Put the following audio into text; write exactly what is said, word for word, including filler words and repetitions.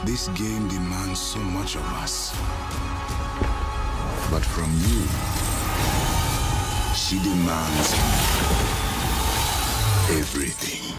This game demands so much of us. But from you, she demands everything.